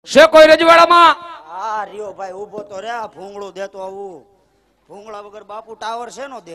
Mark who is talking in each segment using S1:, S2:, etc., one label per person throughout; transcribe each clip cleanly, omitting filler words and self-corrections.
S1: છે કોઈ રજવાડામાં?
S2: હા રિયો ભાઈ ઉભો તો રે, ભૂંગળું દેતો આવું. ભૂંગળા વગર બાપુ ટાવર છે નો દે.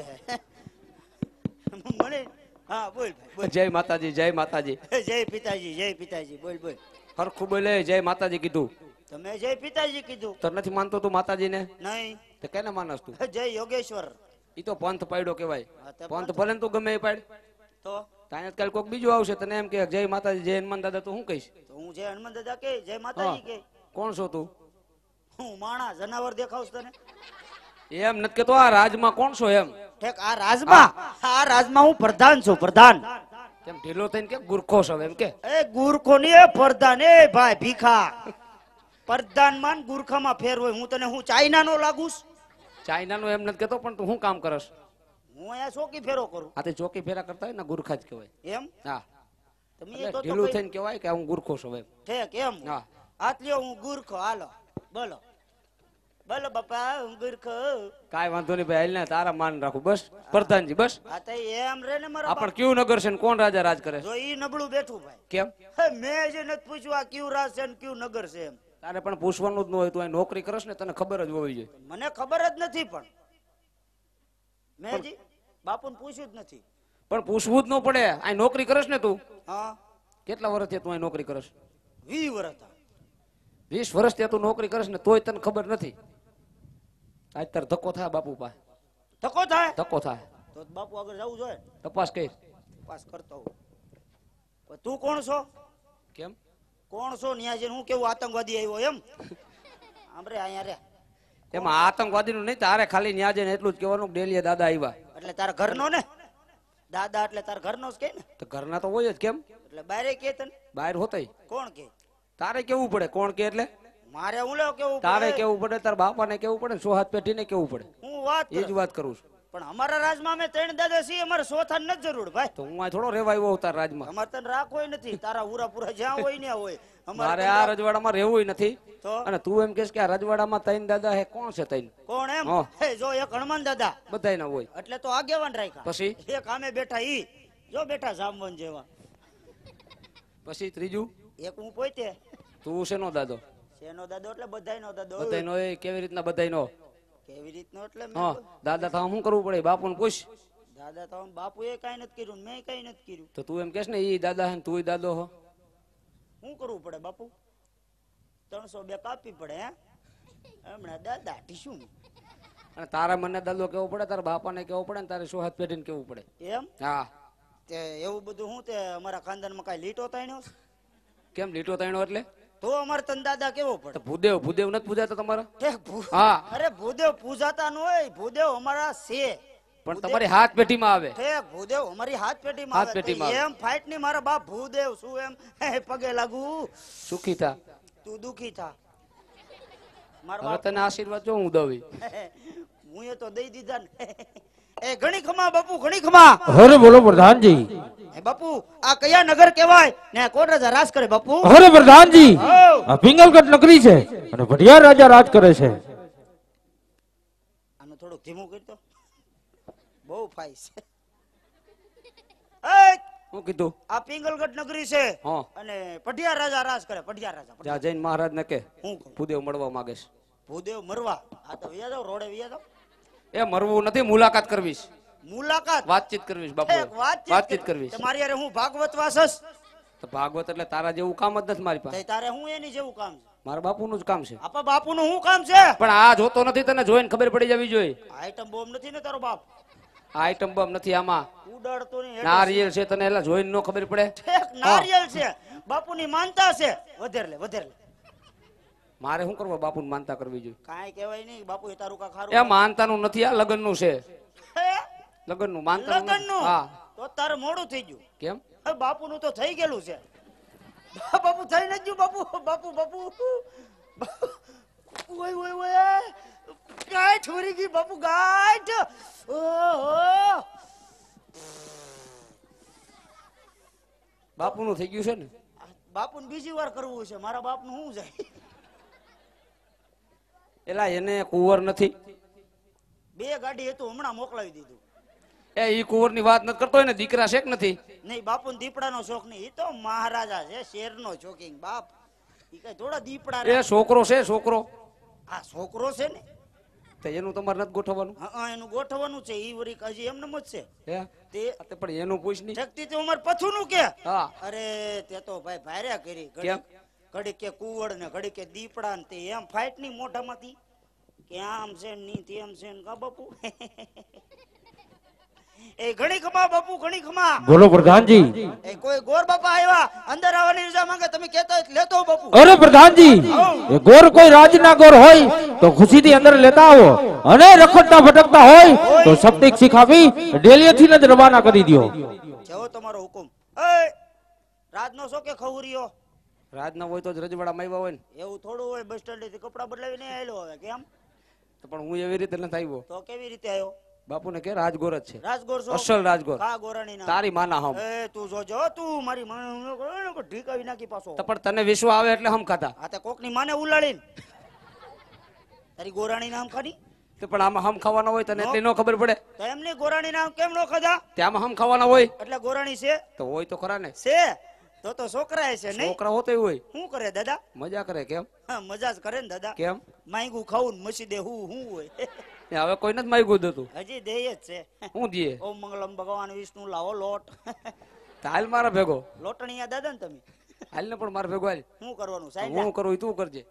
S2: મને હા બોલ ભાઈ.
S1: જય માતાજી, જય માતાજી.
S2: જય પિતાજી, જય પિતાજી. બોલ બોલ.
S1: હરખું બોલે. જય માતાજી કીધું.
S2: તમે જય પિતાજી કીધું.
S1: તો નથી માનતો તું માતાજી ને?
S2: નહીં.
S1: તો કેને માનસ તું?
S2: જય યોગેશ્વર.
S1: ઈ તો પંથ પાડ્યો કેવાય. પંથ ભલે તું ગમે એ પાડ.
S2: તો
S1: તાને કાલ કોક બીજું આવશે તને એમ કે જય માતાજી, જય હનુમાન દાદા, તો હું કહીશ?
S2: તો હું જય હનુમાન દાદા કે જય માતાજી કે.
S1: કોણ છો તું?
S2: હું માણા જનાવર દેખાવસ તને?
S1: એમ નથી કેતો. આ રાજમાં કોણ છો એમ?
S2: ઠેક આ રાજમાં? આ રાજમાં હું પ્રધાન છું, પ્રધાન.
S1: કેમ ઢીલો થઈને કે ગુરખો છો એમ કે?
S2: એ ગુરખો ની એ પ્રધાન. એ ભાઈ ભીખા. પ્રધાન માં ગુરખામાં ફેર હોય. હું તને હું ચાઇના નો લાગુસ?
S1: ચાઇના નું એમ નથી કેતો, પણ તું શું કામ કરસ?
S2: હું અહીંયા ચોકી ફેરો કરું.
S1: આ તે ચોકી ફેરા કરતા હોય ને ગુરખા જ કહેવાય.
S2: એમ?
S1: હા.
S2: તમે તો
S1: ઢીલું થઈને કહેવાય કે હું ગુરખો છું એમ.
S2: ઠેક એમ?
S1: હા.
S2: આટલ્યો હું ગુરખો. હાલો બોલો બોલો બાપા, હું ગુરખો.
S1: કાઈ વાંધો નહીં ભાઈ, હાલ ને તારા માન રાખું બસ. પ્રધાનજી બસ.
S2: આ તો એમ રે ને મારા.
S1: આપણ ક્યુ નગર છે ને કોણ રાજા રાજ કરે?
S2: જો ઈ નબળું બેઠું ભાઈ.
S1: કેમ?
S2: મેં જે નથી પૂછ્યું આ ક્યુ રાજ છે ને ક્યુ નગર છે એમ.
S1: તારે પણ પૂછવાનું જ ન હોય. તું અહીં નોકરી કરસ ને તને ખબર જ હોવી જોઈએ.
S2: મને ખબર જ નથી, પણ મેં જી બાપુને પૂછ્યું જ નથી.
S1: પણ પૂછવું જ ન પડે. અહીં નોકરી કરસ ને તું?
S2: હા.
S1: કેટલા વર્ષથી તું અહીં નોકરી કરસ?
S2: 20 વર્ષ.
S1: 20 વર્ષથી તું નોકરી કરસ ને તોય તને ખબર નથી? આજ તાર ધક્કો થાય બાપુ પાસે.
S2: ધક્કો થાય?
S1: ધક્કો થાય
S2: તો બાપુ આગળ જવું જોઈએ.
S1: તપાસ કર.
S2: તપાસ કરતો હું. પણ તું કોણ છો?
S1: કેમ
S2: કોણ છો? ન્યા જઈને હું કેવું આતંકવાદી આવ્યો એમ? આમરે અહીંયા રે.
S1: એમાં આતંકવાદી નું નહીં, તારે ખાલી ન્યા જઈને એટલું જ કહેવાનું ડેલીએ દાદા આવ્યા.
S2: એટલે તારા ઘરનો ને? દાદા એટલે તારા ઘરનો જ કે ને?
S1: તો ઘરના તો હોય જ. કેમ?
S2: એટલે બારે કે તને?
S1: બહાર હોતય.
S2: કોણ કે?
S1: તારે કેવું પડે. કોણ કે એટલે
S2: મારે હું લેવ કેવું પડે?
S1: તારે કેવું પડે, તાર બાપા ને કેવું પડે, 100 હાથ પેઢીને કેવું પડે.
S2: હું વાત
S1: એ જ વાત કરું છું.
S2: પણ અમારા રાજમાં અમે 3 દાદા છીએ. અમારે સોથાન નથી જરૂર ભાઈ.
S1: તો હું આ થોડો રેવા આવ્યો તાર રાજમાં.
S2: અમારે તને રાખવો નથી. તારા ઉરા પૂરા જ્યાં હોય ને હોય.
S1: મારે આ રજવાડામાં રહેવું નથી.
S2: તો
S1: અને તું એમ કહેશ કે આ રજવાડામાં 3 દાદા હે, કોણ છે 3?
S2: કોણ એમ? જો એક હનુમાન દાદા
S1: બધાય ના હોય.
S2: એટલે તો આગેવાન રાખ્યા.
S1: પછી
S2: એક આમે બેઠા ઈ જો બેઠા જામવન જેવા.
S1: પછી ત્રીજું
S2: એક હું પોતે.
S1: તું શેનો દાદો?
S2: શેનો દાદો એટલે બધાયનો દાદો.
S1: બધાયનો. એ કેવી રીતના બધાયનો?
S2: કેવી રીતનો એટલે
S1: હા, દાદા તો શું કરવું પડે? બાપુને પૂછ.
S2: દાદા તો બાપુએ કાઈ નથી કર્યું, મેં કાઈ નથી કર્યું.
S1: તો તું એમ કહેશ ને ઈ દાદા હે તુંય દાદો હો?
S2: શું કરવું પડે બાપુ? 302 કાપી પડે હે હમણાં દાદા ટીશું.
S1: અને તારા મને દાદો કેવો પડે, તારા બાપાને કેવો પડે, ને તારે 100 હાથ પેઢીને કેવું પડે.
S2: એમ?
S1: હા.
S2: તે એવું બધું હું તે અમારા ખાનદાનમાં કાઈ લીટો તાણ્યો?
S1: કેમ લીટો તાણ્યો એટલે?
S2: તો અમારે તન દાદા કેવો પડે?
S1: ભૂદેવ ભૂદેવ નથી પૂજાતા તમારા?
S2: હા. અરે ભૂદેવ પૂજાતા ન હોય. ભૂદેવ અમારા છે,
S1: પણ તમારી હાથ પેઢીમાં આવે.
S2: ભૂદેવ અમારી હાથ પેઢીમાં આવે. એમ ફાઇટ ની મારા બાપ ભૂદેવ શું એમ પગે લાગુ?
S1: સુખી થા.
S2: તું દુખી થા.
S1: મારા બાપ તને આશીર્વાદ જો હું દઉં.
S2: હું એ તો દઈ દીધા ને. એ ઘણી ખમા બાપુ, ઘણી ખમા.
S3: હરે બોલો પ્રધાનજી.
S2: બાપુ આ કયા નગર કહેવાય ને કોણ રાજા રાજ કરે બાપુ?
S3: હરે પ્રધાનજી, આ પિંગલગઢ નગરી છે અને ભટિયાર રાજા રાજ કરે છે.
S2: આનું થોડુંક ધીમું કરતો, બહુ ફાઈ છે.
S1: શું કીધું?
S2: આ પિંગલગઢ નગરી છે અને પઢિયાર રાજા રાજ કરે. પઢિયાર રાજા
S1: જૈન મહારાજ ને કે
S2: હું
S1: ભૂદેવ મળવા માંગે છે.
S2: ભૂદેવ મરવા? આ તો વિયા જાવ રોડે વિયા જાવ.
S1: એ મરવું નથી, મુલાકાત કરવી છે.
S2: મુલાકાત?
S1: વાતચીત કરવી છે બાપુ. વાતચીત કરવી છે.
S2: તમારી યાર હું ભાગવત વાસસ?
S1: તો ભાગવત એટલે તારા જેવું કામ જ નથી મારી પાસે.
S2: તારે હું એની જેવું કામ છે?
S1: મારા બાપુનું જ કામ છે.
S2: આપા બાપુનું શું કામ છે?
S1: પણ આ જોતો નથી, તને જોઈને ખબર પડી જવી જોઈએ.
S2: આઈટમ બોમ્બ નથી ને તારો બાપ?
S1: આઈટમ બોમ્બ નથી આમાં.
S2: ઉડાડતો નહીં.
S1: નારિયેળ છે, તને એલા જોઈને ન ખબર પડે?
S2: નારિયેળ છે, બાપુની માનતા છે. વધેર લે, વધેર લે.
S1: મારે શું કરવા બાપુની માનતા કરવી જોઈએ?
S2: કાઈ કહેવાય નહીં. બાપુ એ તારું કા ખારું.
S1: એ માનતાનું નથી, આ લગ્નનું છે. લગ્નનું માનતાનું.
S2: લગ્નનું?
S1: હા.
S2: તો તારે મોડું થઈ ગયું.
S1: કેમ?
S2: બાપુનું તો થઈ ગયેલું છે. બાપુ થઈ ન ગયું. બાપુ બાપુ બાપુ ઓય ઓય ઓય ગાંઠ વરી ગઈ બાપુ, ગાંઠ. ઓહો,
S1: બાપુનું થઈ ગયું છે ને?
S2: બાપુને બીજી વાર કરવું છે. મારા બાપનું શું જાય?
S1: એલા એને કુંવર નથી.
S2: 2 ગાડી હતું, હમણાં મોકલાવી દીધું.
S1: એ ઈ કુંવર ની વાત નથી કરતો ને? દીકરા છે કે નથી?
S2: નહીં, બાપુ દીપડાનો શોખ નહીં. એ તો મહારાજા છે, શેરનો શોખીન બાપ. ઈ કઈ થોડા દીપડા
S1: એ છોકરો છે છોકરો.
S2: આ છોકરો છે ને
S1: તો એનું તમારે નથી ગોઠવવાનું.
S2: હા એનું ગોઠવવાનું છે ઈ વરી હજી એમને જ છે
S1: હે
S2: તે
S1: આ તો પણ એનું પૂછ નહીં.
S2: શક્તિ તો અમાર પથુનું કે
S1: હા
S2: અરે તે તો ભાઈ ભાર્યા કરી
S1: કેમ?
S2: ઘડી કે કુવડ ને ઘડી કે દીપડા ને તે એમ ફાઈટ ની મોઢામાંથી કે આમ છે ને ની તેમ છે ને કા બાપુ એ ઘણી ખમા બાપુ ઘણી ખમા.
S3: બોલો પ્રધાનજી.
S2: એ કોઈ ગોર બાપા આવ્યા અંદર આવવાની રજા માંગે તમે કહેતા હોય તો લેતો આવો બાપુ.
S3: અરે પ્રધાનજી, એ ગોર કોઈ રાજના ગોર હોય તો ખુશીથી અંદર લેતા આવો, અને રખડતા ભટકતા હોય તો સપ્તિક શીખાવી ડેલીએથી જ રવાના કરી દો.
S2: જેવો તમારો હુકમ. એ રાજનો છો કે ખવરીયો?
S1: રાજ ના હોય તો જ રજવાડા આવ્યા હોય ને.
S2: એવું થોડું હોય બસ સ્ટેન્ડ થી કપડા બદલાવીને આવેલો હવે કેમ?
S1: તો પણ હું એવી રીતે નથી આવ્યો.
S2: તો કેવી રીતે આવ્યો?
S1: બાપુને કે રાજગોર જ છે.
S2: રાજગોર છો?
S1: અસલ રાજગોર.
S2: કા ગોરાણી ના?
S1: તારી માના હમ.
S2: એ તું જોજો તું મારી માને ઢીકાવી નાખી પાછો.
S1: તો પણ તને વિશ્વ આવે એટલે હમ ખાતા.
S2: આ તે કોક ની માને ઉલાડીને તારી ગોરાણી નામ ખાની
S1: તો પણ આમાં હમ ખાવાના હોય તને એટલી ન ખબર પડે.
S2: તો એમની ગોરાણી નામ કેમ નો ખાધા?
S1: ત્યાંમાં હમ ખાવાના હોય
S2: એટલે ગોરાણી છે
S1: તો હોય તો ખરા ને.
S2: છે તો છોકરા છે નહીં?
S1: છોકરા હોતો હોય
S2: શું કરે દાદા?
S1: મજા કરે. કેમ?
S2: હા મજા જ કરે ને દાદા.
S1: કેમ?
S2: માંગું ખાવું ને મસી દે હું હોય
S1: એ હવે કોઈ નથી માગ્યું દતું.
S2: હજી દેય જ છે.
S1: હું દીએ
S2: ઓમ મંગલમ ભગવાન વિષ્ણુ લાવો લોટ
S1: તો હાલ મારા ભેગો.
S2: લોટણીયા દાદા ને તમે
S1: હાલ ને પણ મારા ભેગો હાલ.
S2: શું કરવાનું સાહેબ?
S1: હું કરું તું કરજે.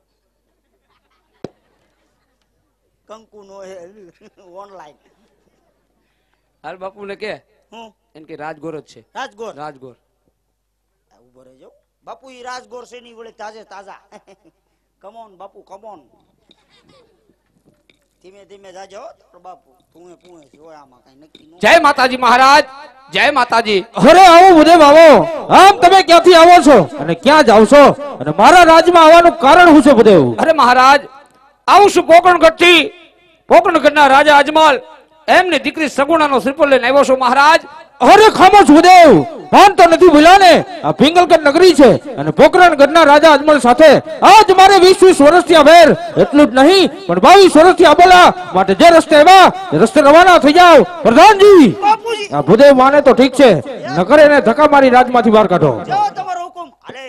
S2: કંકુ નો ઓનલાઈન
S1: હાલ બાપુ ને કે
S2: હું
S1: એમ કે રાજગોર જ છે.
S2: રાજગોર
S1: રાજગોર.
S2: ઉભો રહેજો બાપુ. ઈ રાજગોર છે ની વળે તાજે તાજા કમોન બાપુ કમોન. ધીમે ધીમે જાજો બાપુ. તું પૂએ જોય આમાં કઈ નક્કી ન.
S1: જય માતાજી મહારાજ. જય માતાજી.
S3: અરે આવો ભૂદેવ આવો. આમ તમે ક્યાંથી આવો છો અને ક્યાં જાવ છો, અને મારા રાજમાં આવવાનું કારણ શું છે ભૂદેવ?
S1: અરે મહારાજ, આવું છું પોકરણગઢ થી. પોકરણગઢના રાજા અજમલ એમની દીકરી સગુણાનો શ્રીફળ લઈને આવ્યો છું મહારાજ.
S3: અરે ખામોશ ભૂદેવ, ભાન તો નથી ભૂલ્યા ને? આ પિંગલગઢ નગરી છે, અને પોકરણગઢના રાજા અજમલ સાથે આજ મારે 20 વર્ષથી અભેર. એટલું જ નહીં પણ 22 વર્ષથી અબોલા. માટે જે રસ્તે આવ્યા એ રસ્તે રવાના થઈ જાવ. પ્રધાનજી,
S2: બાપુજી
S3: આ ભૂદેવ માને તો ઠીક છે, નકર એને ધક્કા મારી રાજમાંથી બહાર કાઢો.
S2: જો તમારો હુકમ. અરે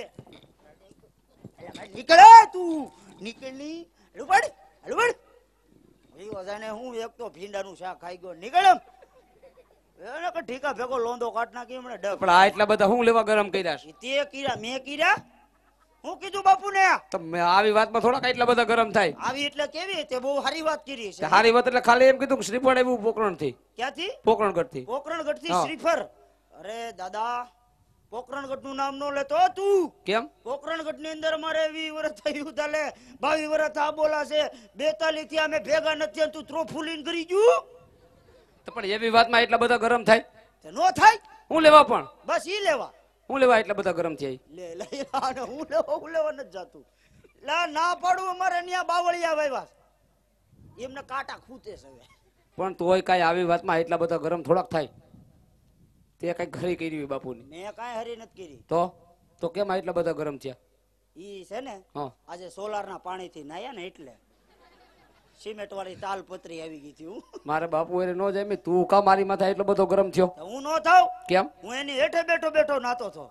S2: નીકળે તું નીકળની લુબડ લુબડ એ વજાને હું એક તો ભીંડાનું શાક ખાઈ ગયો. નીકળ એમ એને કે ઠીકા ભેગો લોંદો કાઢ નાખી એમણે ડબ.
S1: પણ આ એટલા બધા હું લેવા ગરમ કર્યા છે?
S2: તે કીરા મેં કીરા હું કીધું બાપુને?
S1: તો મેં આવી વાતમાં થોડાક એટલા બધા ગરમ થાય.
S2: આવી એટલે કેવી? તે બહુ સારી વાત કરી છે.
S1: હારી વાત એટલે ખાલી એમ કીધું કે શ્રીફળ આવ્યું પોકરણ થી.
S2: ક્યાંથી?
S1: પોકરણગઢ થી.
S2: પોકરણગઢ થી
S1: હા.
S2: શ્રીફળ. અરે દાદા પોકરણગઢ નું નામ નો લેતો તું.
S1: કેમ?
S2: પોકરણગઢ ની અંદર અમારે 20 વર્ષ થયું તાલે 22 વર્ષ આ બોલા છે. 42 થી અમે ભેગા નથી. તું ત્રોફુલીન કરી ગયું.
S1: તો પણ એવી વાતમાં એટલા બધા ગરમ થાય?
S2: તે નો થાય.
S1: હું લેવા પણ
S2: બસ ઈ લેવા
S1: હું લેવા એટલા બધા ગરમ થાય?
S2: લે લે આને હું લેવા નથી જાતું. લા ના પાડું અમારે ન્યા બાવળિયા વાવ્યા છે. એમને કાંટા ખૂતે છે હવે.
S1: પણ તોય કાંઈ આવી વાતમાં એટલા બધા ગરમ થોડાક થાય? તે કઈ ઘરે કરી બાપુની?
S2: મેં કાંઈ હરી નથી કરી.
S1: તો કેમ આ એટલા બધા ગરમ થયા?
S2: ઈ છે ને
S1: હા.
S2: આજે સોલાર ના પાણી થી નાયા ને એટલે સિમેન્ટ વાળી તાલપત્રી આવી ગઈ હતી.
S1: મારે બાપુ એને નો જાય. તું કા મારી માથે એટલો બધો ગરમ થયો?
S2: હું નો થાવ.
S1: કેમ?
S2: હું એની હેઠે બેઠો બેઠો નાતો હતો.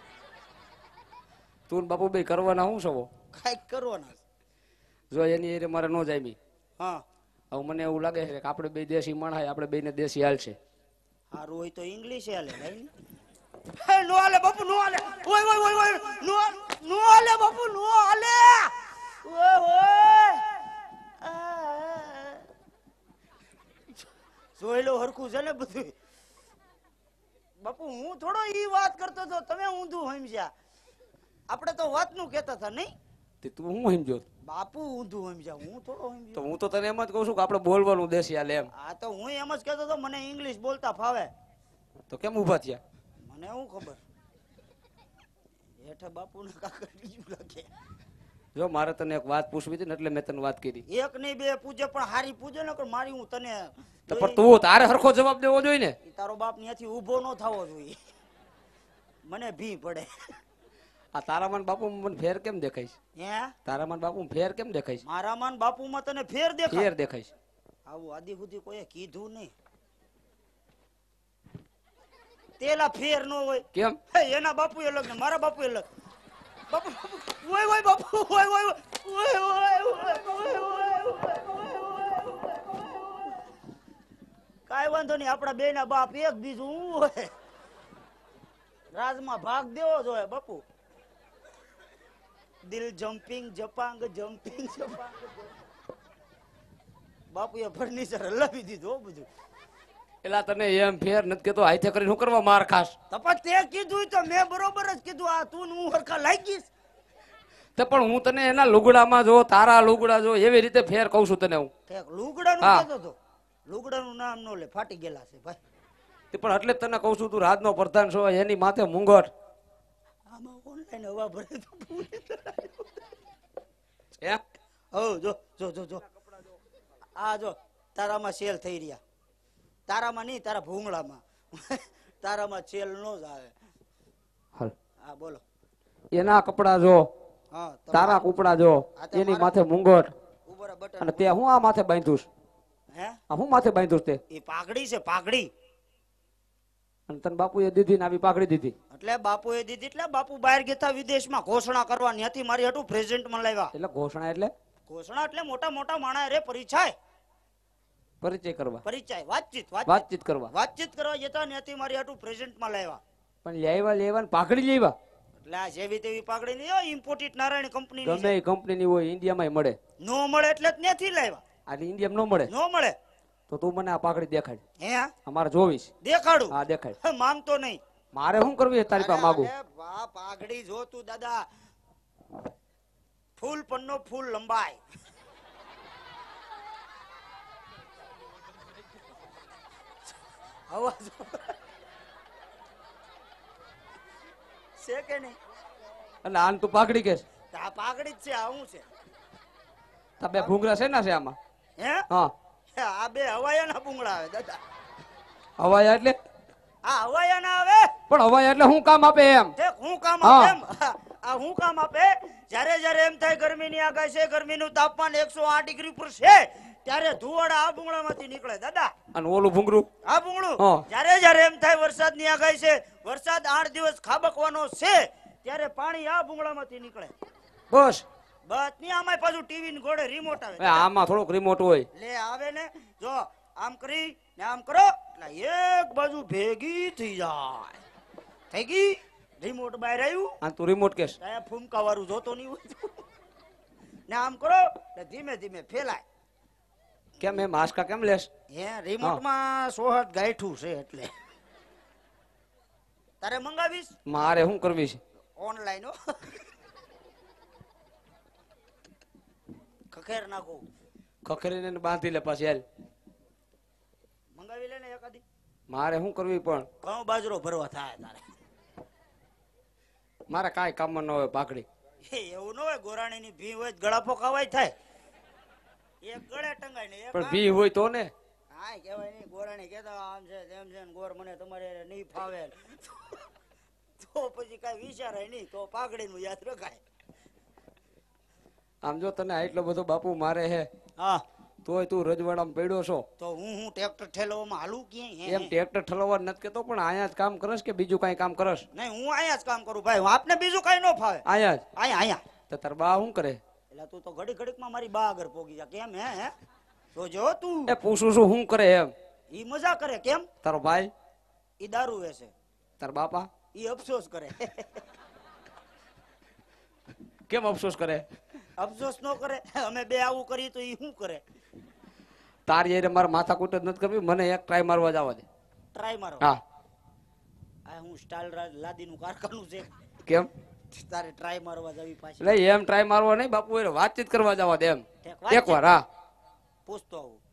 S1: તું ને બાપુ બે કરવાના હું છો?
S2: કાંઈક કરવાના.
S1: જો એની એરે મારે નો જાય.
S2: હા
S1: હવે મને એવું લાગે છે કે આપણે બે દેશી માણસ, આપણે બેને દેશી હાલ છે.
S2: હારું હોય તો ઇંગ્લિશ હાલે. હે નો હાલે બાપુ નો હાલે. ઓય ઓય ઓય ઓય નો નો હાલે બાપુ નો હાલે. ઓય ઓય જોઈલો હરખું છે ને બધું. બાપુ હું થોડો ઈ વાત કરતો તો તમે ઊંધું સમજ્યા. આપણે તો વાત નું કેતા હતા નહીં?
S1: તે તું હું સમજો?
S2: બાપુ ઊંધું સમજ્યા. હું થોડો સમજ્યો.
S1: તો હું તો તને એમ જ કહું છું કે આપણે બોલવાનું દેશી હાલ એમ.
S2: આ તો હું એમ જ કહેતો તો મને ઇંગ્લિશ બોલતા ફાવે.
S1: તો કેમ ઊભા થયા?
S2: મને શું ખબર. હેઠે બાપુ ને કાકા બીજું લાગે.
S1: જો મારે તને એક વાત પૂછવી હતી ને એટલે મેં તને વાત કરી.
S2: એક નહીં બે પૂજે પણ હારી પૂજે ને મારી હું તને.
S1: તો પણ તું તારે હરખો જવાબ દેવો જોઈએ ને.
S2: તારો બાપ ત્યાંથી ઊભો ન થવો જોઈએ. મને ભી પડે.
S1: આ તારામાન બાપુ મને ફેર કેમ દેખાય છે?
S2: હે
S1: તારામાન બાપુ ફેર કેમ દેખાય છે?
S2: મારામાં બાપુમાં તને ફેર દેખાય?
S1: ફેર દેખાય છે.
S2: આવું આદિ સુધી કોઈ કીધું નહીં. તેલા ફેર ન હોય.
S1: કેમ?
S2: એના બાપુ અલગ ને મારા બાપુ અલગ. બાપુ ઓય ઓય બાપુ ઓય ઓય ઓય કાઈ વાંધો નહીં, આપણા બે ના બાપ એક, બીજું હું હોય. રાજમાં ભાગ દેવો જોઈએ બાપુ. દિલ જમ્પિંગ જપાંગ જમ્પિંગ જપાંગ. બાપુએ ફર્નિચર હલાવી દીધું હો બધું.
S1: એલા તને એમ ફેર નથી કેતો, હાથે કરીને શું કરવા માર ખાસ?
S2: તપાસ તે કીધું તો મેં બરોબર જ કીધું. આ તું ને હું હરખા લાગીશ.
S1: તે પણ હું તને એના લુગડામાં જો, તારા લુગડા જો, એવી રીતે ફેર કહું છું તને હું.
S2: લુગડાનું
S1: હા.
S2: કહેતો તો. લુગડાનું નામ નો લે, ફાટી ગયેલા છે ભાઈ.
S1: તે પણ એટલે જ તને કહું છું, તું રાજનો પ્રધાન છો, એની માથે મુંગટ.
S2: આમાં ઓનલાઈન હવા ભરે તો પૂરી
S1: એમ?
S2: હો જો જો જો જો આ જો તારામાં સેલ થઈ રહ્યા. તારામાં નહીં, તારા ભૂંગળામાં. તારામાં સેલ નો જ આવે.
S1: હાલ.
S2: હા બોલો.
S1: એના કપડા જો,
S2: હા
S1: તારા કપડા જો,
S2: આ તો
S1: એની
S2: મારા-
S1: માથે મુંગટ.
S2: ઉપર બટન.
S1: અને તે હું આ માથે બાંધ્યું છે?
S2: હે
S1: આ હું માથે બાંધ્યું છે તે?
S2: એ પાઘડી છે, પાઘડી.
S1: અને તને બાપુએ દીધી ને આવી પાઘડી દીધી.
S2: એટલે બાપુએ દીધી. એટલે બાપુ બહાર ગયા વિદેશમાં ઘોષણા કરવાની હતી, મારી હાટુ પ્રેઝન્ટમાં લાવ્યા.
S1: એટલે ઘોષણા એટલે
S2: ઘોષણા એટલે મોટા મોટા માણસ રે પરિચય.
S1: પરિચય કરવા,
S2: પરિચય વાતચીત
S1: વાતચીત કરવા.
S2: વાતચીત કરવા જતા ત્યાંથી મારી હાટુ પ્રેઝન્ટમાં લાવ્યા.
S1: પણ લેવા ને પાઘડી લેવા.
S2: એટલે આ જેવી તેવી પાઘડી નહીં, ઇમ્પોર્ટેડ નારાયણ કંપની
S1: ગમે એ કંપનીની હોય, ઇન્ડિયામાં મળે.
S2: નો મળે એટલે જ ત્યાંથી લાવ્યા.
S1: આ ઇન્ડિયામાં ન મળે
S2: નો મળે
S1: તો તું મને આ પાઘડી દેખાડ.
S2: હે
S1: અમારે જોવીશ.
S2: દેખાડું.
S1: હા દેખાડ.
S2: માંગતો નહીં.
S1: મારે શું કરવી છે તારી પાસે માગું?
S2: અરે વાહ, પાઘડી જો તું દાદા. ફૂલ પન્નો ફૂલ લંબાઈ. અવાજ છે કે નહીં?
S1: અને આન તું પાઘડી કે
S2: આ પાઘડી જ છે. આ શું છે?
S1: તા બે ભૂંગળા છે ના છે આમાં?
S2: હે
S1: હા.
S2: આ બે હવાયાના ભૂંગળા આવે દાદા.
S1: હવાયા એટલે?
S2: આ હવાયાના આવે.
S1: પણ હવાયા એટલે શું કામ આપે એમ?
S2: તે શું કામ
S1: હા.
S2: આપે એમ? આ શું કામ આપે? જ્યારે જ્યારે એમ થાય ગરમીની આગાહી છે, ગરમીનું તાપમાન 108 ડિગ્રી પર છે, ત્યારે ધુવાડા આ ભૂંગળામાંથી નીકળે દાદા.
S1: અને ઓલું ભૂંગળું?
S2: આ ભૂંગળું.
S1: હા.
S2: જ્યારે જ્યારે એમ થાય વરસાદની આગાહી છે, વરસાદ 8 દિવસ ખાબકવાનો છે, ત્યારે પાણી આ ભૂંગળામાંથી નીકળે.
S1: બસ.
S2: બસ ની આમાં પાછું ટીવી ની ઘોડે રિમોટ આવે.
S1: હવે આમાં થોડોક રિમોટ હોય.
S2: લે આવે ને, જો આમ કરી ને આમ કરો એટલે એક બાજુ ભેગી થઈ જાય. થઈ ગઈ. રિમોટ બહાર આવ્યું.
S1: અને તું રિમોટ કેસ?
S2: ત્યાં ફૂમકા વાળું જોતો નહીં હોય ને આમ કરો એટલે ધીમે ધીમે ફેલાય.
S1: કેમ એમ આસકા કેમ લેસ?
S2: હે રિમોટમાં 108 ગાંઠું છે એટલે. તારે મંગાવીશ?
S1: મારે શું કરવી છે?
S2: ઓનલાઈન હો. ખખેર નાખું.
S1: ખખરીને બાંધી લે પાછી હાલ.
S2: મંગાવી લે ને એકાદી.
S1: મારે શું કરવી પણ?
S2: ઘઉં બાજરો ભરવા થાય તારે.
S1: મારે કાંઈ કામમાં ન હોય પાઘડી.
S2: એવું ન હોય, ગોરાણી ની ભી હોય ગળાફો ખાવાય થાય. એક ગળે ટંગાય ને એક
S1: પણ ભી હોય તો ને.
S2: હા કહેવાય નહીં. ગોરાણી કહેતા આમ છે તેમ છે ને ગોર મને તમારે નહીં ફાવે તો પછી કઈ વિચારાય નહીં, તો પાઘડી નું યાદ રખાય.
S1: આમ જો તને આટલો બધો બાપુ મારે હે,
S2: હા
S1: તોય તું રજવાડામાં પડ્યો છો.
S2: તો હું ટ્રેક્ટર ઠેલવામાં હાલું ક્યાંય?
S1: એમ ટ્રેક્ટર ઠલવવા નથી કેતો, પણ અહીંયા જ કામ કરસ કે બીજું કઈ કામ કરસ?
S2: નહીં, હું અહીંયા જ કામ કરું ભાઈ. આપને બીજું કઈ ન ફાવે.
S1: અહીંયા જ.
S2: અહીંયા અહીંયા.
S1: તો તાર બા શું કરે?
S2: એટલે તું તો ઘડી ઘડીકમાં મારી બા આગળ પોગી જા. કેમ હે તો જો તું
S1: એ પૂછું છું શું કરે એમ?
S2: ઈ મજા કરે. કેમ?
S1: તારો ભાઈ?
S2: ઈ દારૂ વેચે.
S1: તાર બાપા?
S2: ઈ અફસોસ કરે.
S1: કેમ અફસોસ કરે?
S2: અફસોસ ન કરે. અમે બે આવું કરીએ તો ઈ શું કરે?
S1: તારી યારે મારા માથા કૂટ જ નથી કરવી. મને એક ટ્રાય મારવા જવા દે.
S2: ટ્રાય મારો.
S1: હા.
S2: આ હું સ્ટાઇલ લાદીનું કારખાનું છે.
S1: કેમ?
S2: તારે ટ્રાય મારવા જવી પાછી.
S1: એટલે એમ ટ્રાય મારવા નહીં બાપુ, એ વાતચીત કરવા જવા દે એમ.
S2: વાતચીત.
S1: એક વાર. હા.
S2: પૂછતો આવું.